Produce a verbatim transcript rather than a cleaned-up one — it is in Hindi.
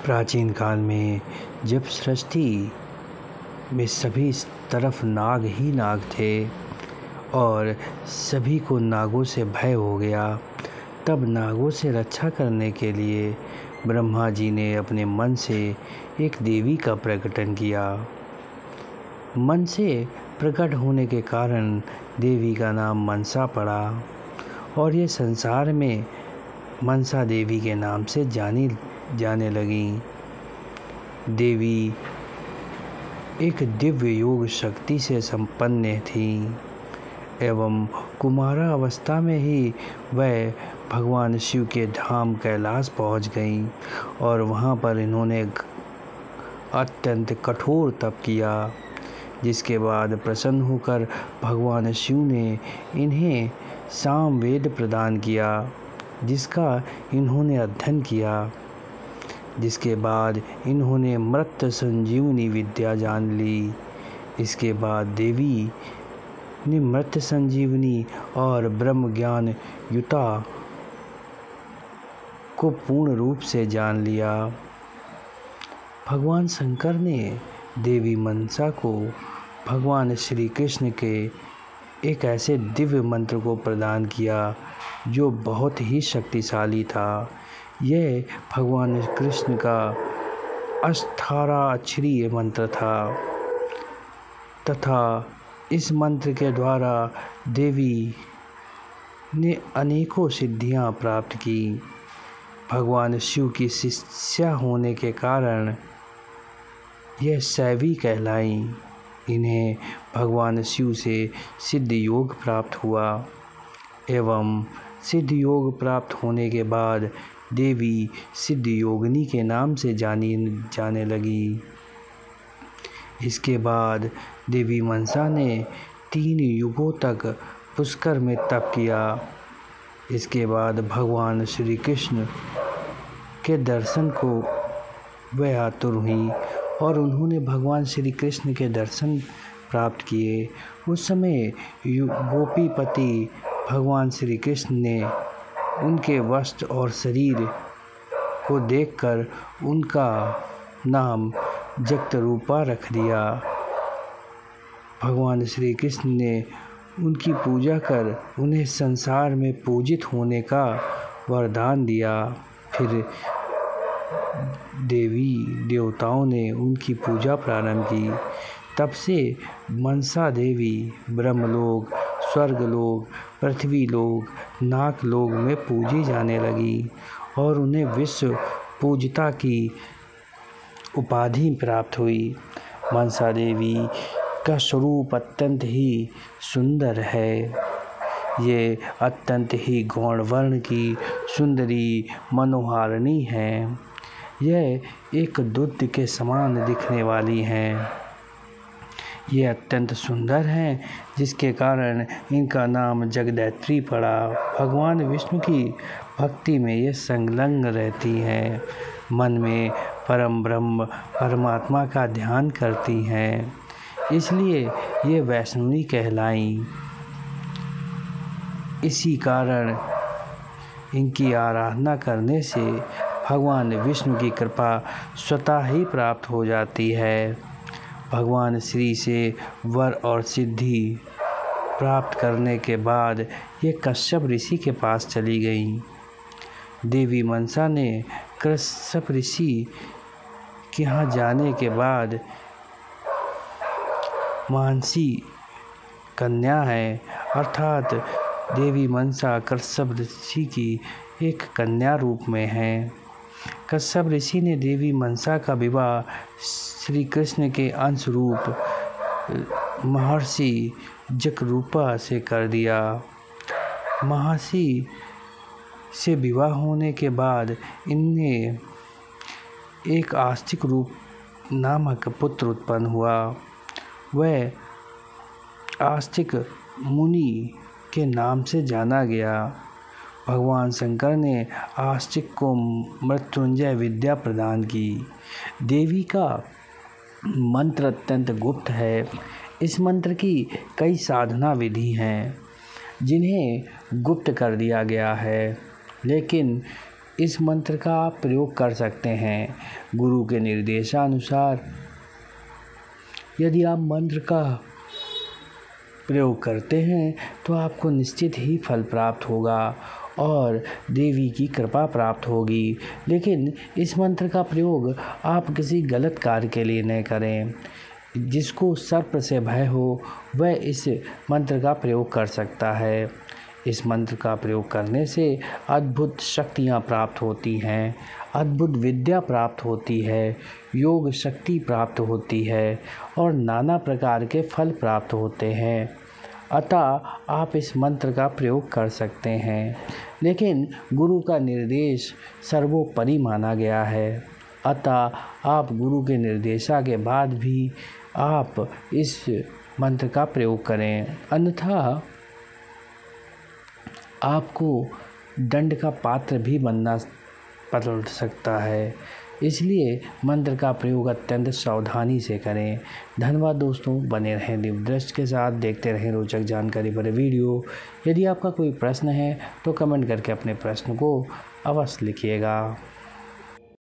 प्राचीन काल में जब सृष्टि में सभी तरफ नाग ही नाग थे और सभी को नागों से भय हो गया, तब नागों से रक्षा करने के लिए ब्रह्मा जी ने अपने मन से एक देवी का प्रकटन किया। मन से प्रकट होने के कारण देवी का नाम मनसा पड़ा और ये संसार में मनसा देवी के नाम से जानी जाने लगी। देवी एक दिव्य योग शक्ति से संपन्न थी एवं कुमारा अवस्था में ही वह भगवान शिव के धाम कैलाश पहुंच गईं और वहां पर इन्होंने अत्यंत कठोर तप किया, जिसके बाद प्रसन्न होकर भगवान शिव ने इन्हें सामवेद प्रदान किया, जिसका इन्होंने अध्ययन किया। जिसके बाद इन्होंने मृत संजीवनी विद्या जान ली। इसके बाद देवी ने मृत संजीवनी और ब्रह्म ज्ञान युता को पूर्ण रूप से जान लिया। भगवान शंकर ने देवी मनसा को भगवान श्री कृष्ण के एक ऐसे दिव्य मंत्र को प्रदान किया जो बहुत ही शक्तिशाली था। यह भगवान कृष्ण का अष्टाक्षरीय मंत्र था तथा इस मंत्र के द्वारा देवी ने अनेकों सिद्धियां प्राप्त की। भगवान शिव की शिष्या होने के कारण यह शैवी कहलाईं। इन्हें भगवान शिव से सिद्ध योग प्राप्त हुआ एवं सिद्ध योग प्राप्त होने के बाद देवी सिद्ध योगिनी के नाम से जानी जाने लगी। इसके बाद देवी मनसा ने तीन युगों तक पुष्कर में तप किया। इसके बाद भगवान श्री कृष्ण के दर्शन को वह आतुर हुई और उन्होंने भगवान श्री कृष्ण के दर्शन प्राप्त किए। उस समय गोपीपति भगवान श्री कृष्ण ने उनके वस्त्र और शरीर को देखकर उनका नाम जगतरूपा रख दिया। भगवान श्री कृष्ण ने उनकी पूजा कर उन्हें संसार में पूजित होने का वरदान दिया। फिर देवी देवताओं ने उनकी पूजा प्रारंभ की। तब से मनसा देवी ब्रह्मलोक, स्वर्गलोक, पृथ्वीलोक, नागलोक में पूजी जाने लगी और उन्हें विश्व पूजिता की उपाधि प्राप्त हुई। मनसा देवी का स्वरूप अत्यंत ही सुंदर है। ये अत्यंत ही गौण वर्ण की सुंदरी मनोहारिणी है। यह एक दूध के समान दिखने वाली हैं। ये अत्यंत सुंदर हैं, जिसके कारण इनका नाम जगदैत्री पड़ा। भगवान विष्णु की भक्ति में ये संलग्न रहती हैं। मन में परम ब्रह्म परमात्मा का ध्यान करती हैं, इसलिए ये वैष्णवी कहलाईं। इसी कारण इनकी आराधना करने से भगवान विष्णु की कृपा स्वतः ही प्राप्त हो जाती है। भगवान श्री से वर और सिद्धि प्राप्त करने के बाद ये कश्यप ऋषि के पास चली गई। देवी मनसा ने कश्यप ऋषि के यहाँ जाने के बाद मानसी कन्या है, अर्थात देवी मनसा कश्यप ऋषि की एक कन्या रूप में है। कश्यप ऋषि ने देवी मनसा का विवाह श्री कृष्ण के अंश रूप महर्षि जगरूपा से कर दिया। महर्षि से विवाह होने के बाद इनने एक आस्तिक रूप नामक पुत्र उत्पन्न हुआ। वह आस्तिक मुनि के नाम से जाना गया। भगवान शंकर ने आस्तिक को मृत्युंजय विद्या प्रदान की। देवी का मंत्र अत्यंत गुप्त है। इस मंत्र की कई साधना विधि हैं जिन्हें गुप्त कर दिया गया है, लेकिन इस मंत्र का आप प्रयोग कर सकते हैं। गुरु के निर्देशानुसार यदि आप मंत्र का प्रयोग करते हैं तो आपको निश्चित ही फल प्राप्त होगा और देवी की कृपा प्राप्त होगी। लेकिन इस मंत्र का प्रयोग आप किसी गलत कार्य के लिए न करें। जिसको सर्प से भय हो वह इस मंत्र का प्रयोग कर सकता है। इस मंत्र का प्रयोग करने से अद्भुत शक्तियाँ प्राप्त होती हैं, अद्भुत विद्या प्राप्त होती है, योग शक्ति प्राप्त होती है और नाना प्रकार के फल प्राप्त होते हैं। अतः आप इस मंत्र का प्रयोग कर सकते हैं, लेकिन गुरु का निर्देश सर्वोपरि माना गया है। अतः आप गुरु के निर्देशा के बाद भी आप इस मंत्र का प्रयोग करें, अन्यथा आपको दंड का पात्र भी बनना पड़ सकता है। इसलिए मंत्र का प्रयोग अत्यंत सावधानी से करें। धन्यवाद दोस्तों, बने रहें दिव्यदृष्टि के साथ, देखते रहें रोचक जानकारी भरे वीडियो। यदि आपका कोई प्रश्न है तो कमेंट करके अपने प्रश्न को अवश्य लिखिएगा।